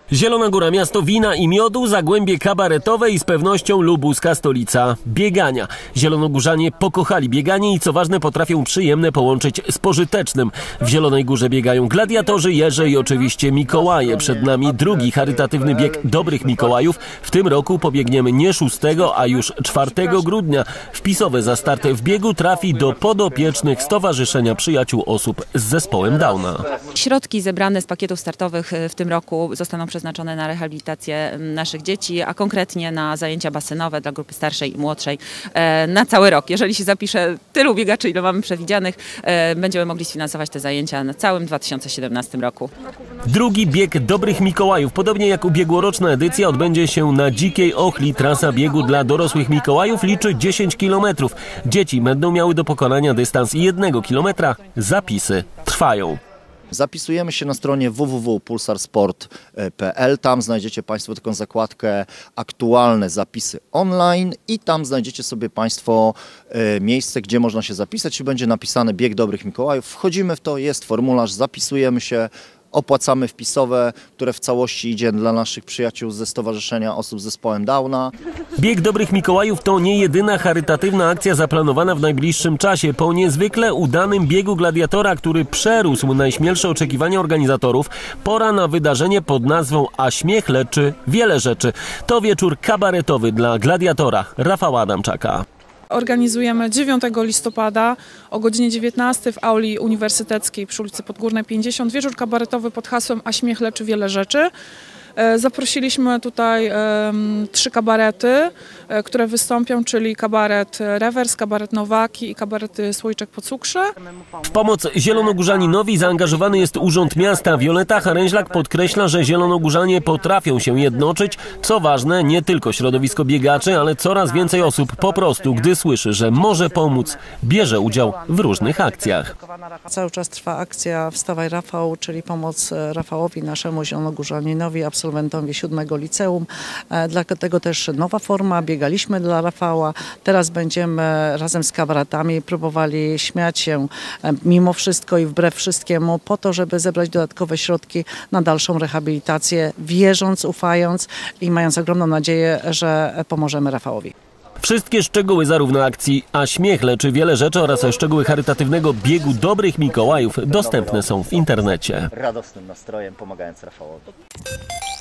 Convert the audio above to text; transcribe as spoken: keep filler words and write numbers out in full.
Zielona Góra, miasto wina i miodu, zagłębie kabaretowe i z pewnością lubuska stolica biegania. Zielonogórzanie pokochali bieganie i co ważne potrafią przyjemne połączyć z pożytecznym. W Zielonej Górze biegają gladiatorzy, jeże i oczywiście Mikołaje. Przed nami drugi charytatywny bieg Dobrych Mikołajów. W tym roku pobiegniemy nie szóstego, a już czwartego grudnia. Wpisowe za start w biegu trafi do podopiecznych Stowarzyszenia Przyjaciół Osób z Zespołem Downa. Środki zebrane z pakietów startowych w tym roku zostaną przeznaczone na rehabilitację naszych dzieci, a konkretnie na zajęcia basenowe dla grupy starszej i młodszej na cały rok. Jeżeli się zapisze tylu biegaczy, ile mamy przewidzianych, będziemy mogli sfinansować te zajęcia na całym dwa tysiące siedemnastym roku. Drugi bieg Dobrych Mikołajów, podobnie jak ubiegłoroczna edycja, odbędzie się na Dzikiej Ochli. Trasa biegu dla dorosłych Mikołajów liczy dziesięć kilometrów. Dzieci będą miały do pokonania dystans jednego kilometra. Zapisy trwają. Zapisujemy się na stronie w w w kropka pulsarsport kropka p l. Tam znajdziecie Państwo taką zakładkę aktualne zapisy online i tam znajdziecie sobie Państwo e, miejsce, gdzie można się zapisać i będzie napisane Bieg Dobrych Mikołajów. Wchodzimy w to, jest formularz, zapisujemy się, opłacamy wpisowe, które w całości idzie dla naszych przyjaciół ze Stowarzyszenia Osób z Zespołem Downa. Bieg Dobrych Mikołajów to nie jedyna charytatywna akcja zaplanowana w najbliższym czasie. Po niezwykle udanym biegu gladiatora, który przerósł najśmielsze oczekiwania organizatorów, pora na wydarzenie pod nazwą A śmiech leczy wiele rzeczy. To wieczór kabaretowy dla gladiatora Rafała Adamczaka. Organizujemy dziewiątego listopada o godzinie dziewiętnastej w auli uniwersyteckiej przy ulicy Podgórnej pięćdziesiąt. Wieczór kabaretowy pod hasłem A śmiech leczy wiele rzeczy. Zaprosiliśmy tutaj um, trzy kabarety, e, które wystąpią, czyli kabaret Rewers, kabaret Nowaki i kabaret Słoiczek po cukrze. W pomoc zielonogórzaninowi zaangażowany jest Urząd Miasta. Wioleta Haręźlak podkreśla, że zielonogórzanie potrafią się jednoczyć. Co ważne, nie tylko środowisko biegaczy, ale coraz więcej osób po prostu, gdy słyszy, że może pomóc, bierze udział w różnych akcjach. Cały czas trwa akcja Wstawaj Rafał, czyli pomoc Rafałowi, naszemu zielonogórzaninowi, absolwentowi siódmego liceum. Dlatego też nowa forma, biegaliśmy dla Rafała. Teraz będziemy razem z kabaretami próbowali śmiać się mimo wszystko i wbrew wszystkiemu po to, żeby zebrać dodatkowe środki na dalszą rehabilitację, wierząc, ufając i mając ogromną nadzieję, że pomożemy Rafałowi. Wszystkie szczegóły zarówno akcji A śmiech leczy wiele rzeczy oraz szczegóły charytatywnego biegu Dobrych Mikołajów dostępne są w internecie. Radosnym nastrojem pomagając Rafałowi.